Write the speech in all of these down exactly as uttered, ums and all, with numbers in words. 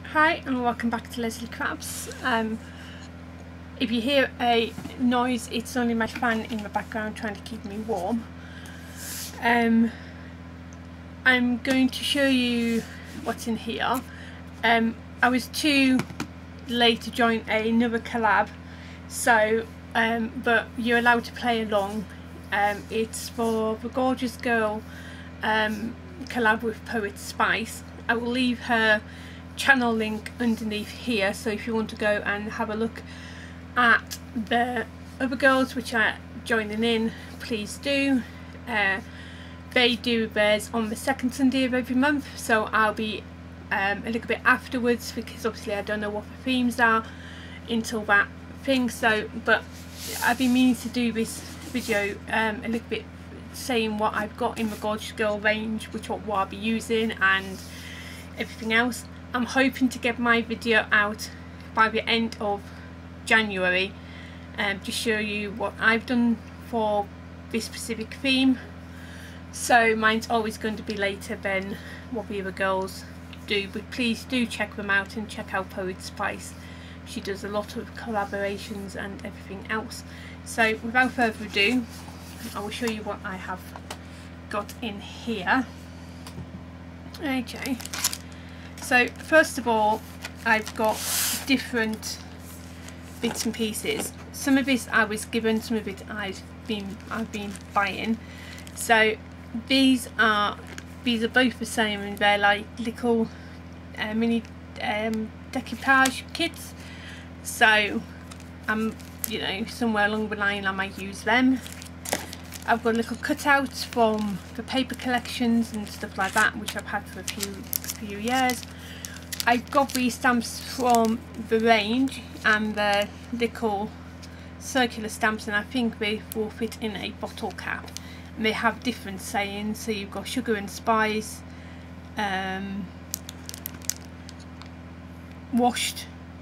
Hi and welcome back to Leslie Crafts. Um, if you hear a noise, it's only my fan in the background trying to keep me warm. Um, I'm going to show you what's in here. Um, I was too late to join another collab, so um, but you're allowed to play along. Um, it's for the Gorgeous Girl um, collab with Poet Spice. I will leave her channel link underneath here, so if you want to go and have a look at the other girls which are joining in, please do. Uh, they do theirs on the second Sunday of every month, so I'll be um, a little bit afterwards, because obviously I don't know what the themes are until that thing. So but I've been meaning to do this video um, a little bit saying what I've got in the Gorgeous Girl range, which what, what I'll be using and everything else. I'm hoping to get my video out by the end of January um, to show you what I've done for this specific theme. So mine's always going to be later than what the other girls do, but please do check them out and check out Poet Spice. She does a lot of collaborations and everything else. So without further ado, I will show you what I have got in here. Okay. So first of all, I've got different bits and pieces. Some of this I was given, some of it I've been I've been buying. So these are these are both the same, and they're like little uh, mini um, decoupage kits. So um, you know, somewhere along the line I might use them. I've got little cutouts from the paper collections and stuff like that, which I've had for a few few years. I've got these stamps from the range, and they're little circular stamps, and I think they will fit in a bottle cap, and they have different sayings. So you've got sugar and spice, um, washed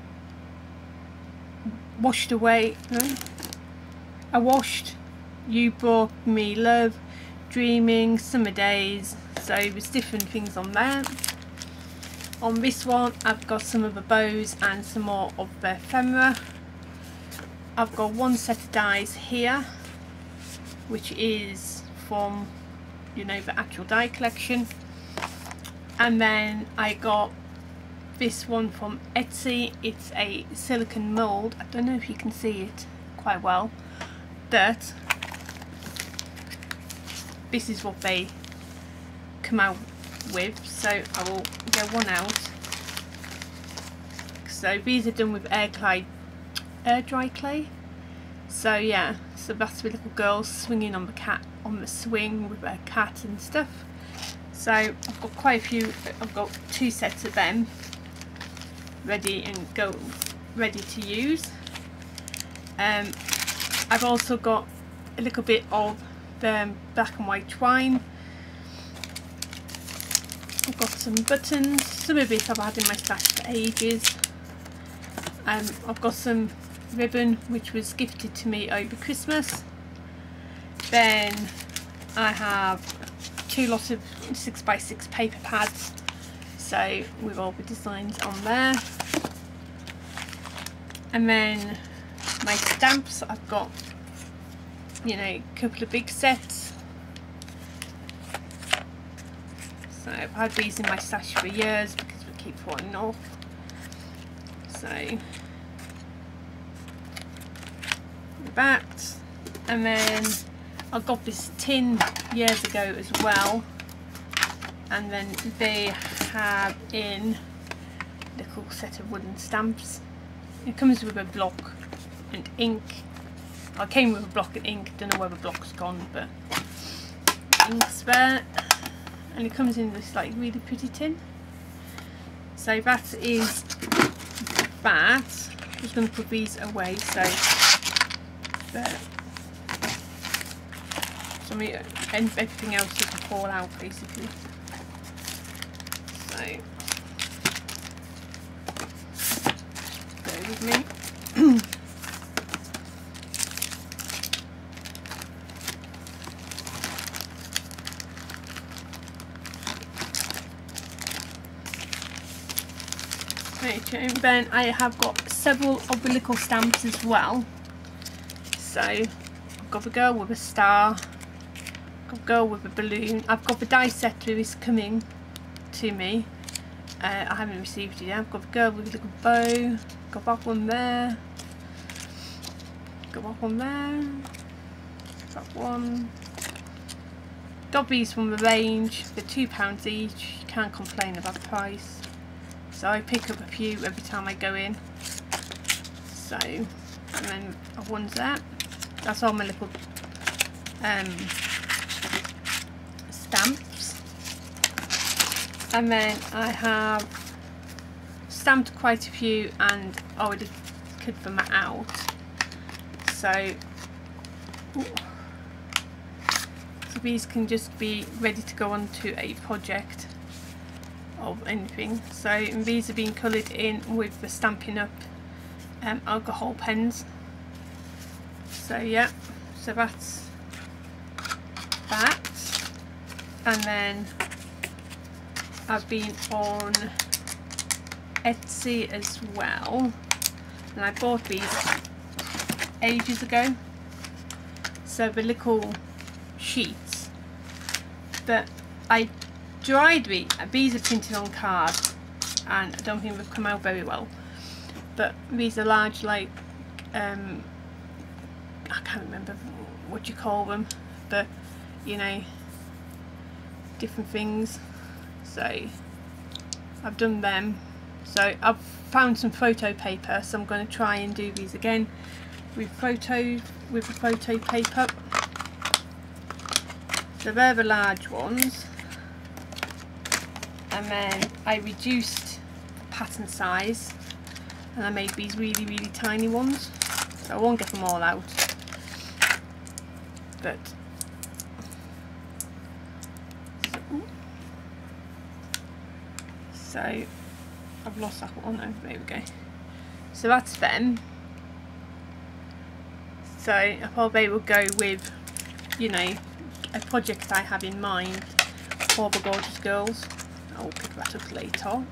washed away, no? I washed, you brought me love, dreaming, summer days. So there's different things on there. On this one I've got some of the bows and some more of the ephemera. I've got one set of dies here, which is from, you know, the actual die collection. And then I got this one from Etsy. It's a silicone mould. I don't know if you can see it quite well, but this is what they come out with. So I will get one out. So these are done with air clay, air dry clay. So yeah, so that's the little girl swinging on the cat on the swing with her cat and stuff. So I've got quite a few. I've got two sets of them ready and go ready to use. Um, I've also got a little bit of the black and white twine. I've got some buttons. Some of it I've had in my stash for ages. Um, I've got some ribbon which was gifted to me over Christmas. Then I have two lots of six by six paper pads, so with all the designs on there. And then my stamps, I've got, you know, a couple of big sets. So I've had these in my stash for years because we keep falling off. So that, and then I got this tin years ago as well, and then they have in a little set of wooden stamps. It comes with a block and ink. I came with a block and ink, don't know where the block's gone, but ink's there. And it comes in this like really pretty tin. So that is that. I'm just going to put these away so that some of and everything else doesn't fall out basically. So bear with me. Okay, then I have got several of the little stamps as well. So I've got the girl with a star, I've got the girl with a balloon, I've got the die set that is coming to me. Uh, I haven't received it yet. I've got the girl with a little bow, got that one there, got that one there, that one. Got these from the range, they're two pounds each, you can't complain about the price. So I pick up a few every time I go in. So, and then one's there. That's all my little um, stamps. And then I have stamped quite a few and already cut them out. So, ooh. So these can just be ready to go onto a project of anything. So and these are being coloured in with the Stampin' Up um, alcohol pens. So yeah, so that's that. And then I've been on Etsy as well, and I bought these ages ago. So the little sheets, but I dried these. These are printed on card and I don't think they've come out very well, but these are large, like um, I can't remember what you call them, but you know, different things. So I've done them. So I've found some photo paper, so I'm going to try and do these again with photo with the photo paper. So they're the large ones, and then I reduced the pattern size and I made these really really tiny ones, so I won't get them all out, but so I've lost that one. Oh, there we go. So that's them. So I thought they would go with, you know, a project I have in mind for the Gorgeous Girls. I'll pick that up later.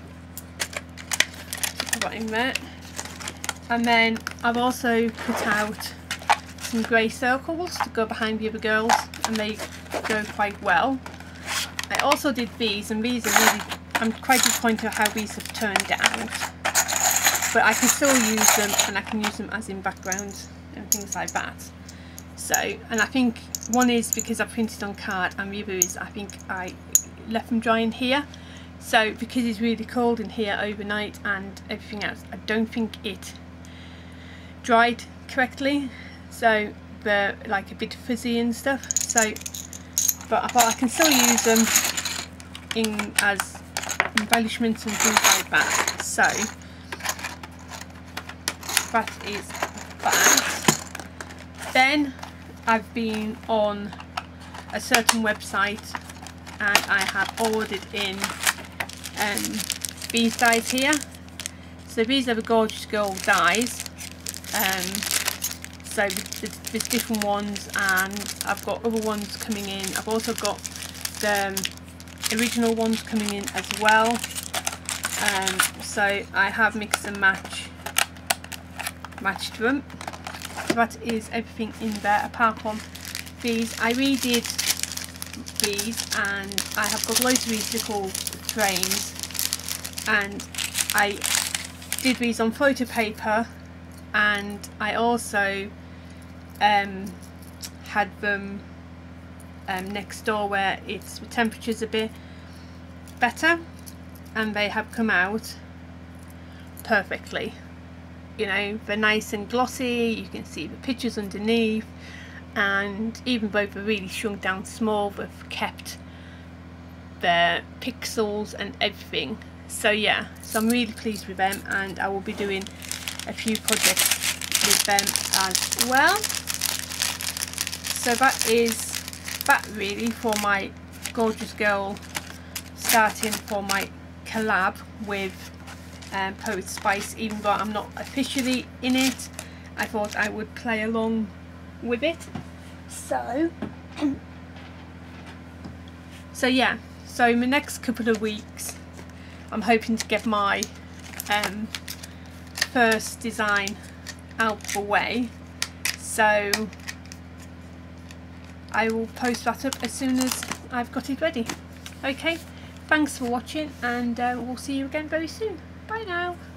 Put that in there. And then I've also put out some grey circles to go behind the other girls, and they go quite well. I also did these, and these are really, I'm quite disappointed how these have turned out, but I can still use them, and I can use them as in backgrounds and things like that. So, and I think one is because I printed on card, and the other is I think I left them dry in here. So because it's really cold in here overnight and everything else, I don't think it dried correctly, so they're like a bit fuzzy and stuff. So, but I thought I can still use them in as embellishments and things like that. So that is that. Then I've been on a certain website and I have ordered in um, these dies here. So these are the Gorgeous Girl dies. Um, so there's different ones, and I've got other ones coming in. I've also got the um, original ones coming in as well. Um, so I have mixed and match matched them. So that is everything in there apart from these. I redid these, and I have got loads of these little frames, and I did these on photo paper, and I also um, had them um, next door where it's the temperature's a bit better, and they have come out perfectly. You know, they're nice and glossy, you can see the pictures underneath, and even though they're really shrunk down small, they've kept their pixels and everything. So yeah, so I'm really pleased with them, and I will be doing a few projects with them as well. So that is that really for my Gorgeous Girl, starting for my collab with um, Poet Spice. Even though I'm not officially in it, I thought I would play along with it. So so yeah, so in the next couple of weeks I'm hoping to get my um, first design out the way, so I will post that up as soon as I've got it ready. Okay, thanks for watching, and uh, we'll see you again very soon. Bye now.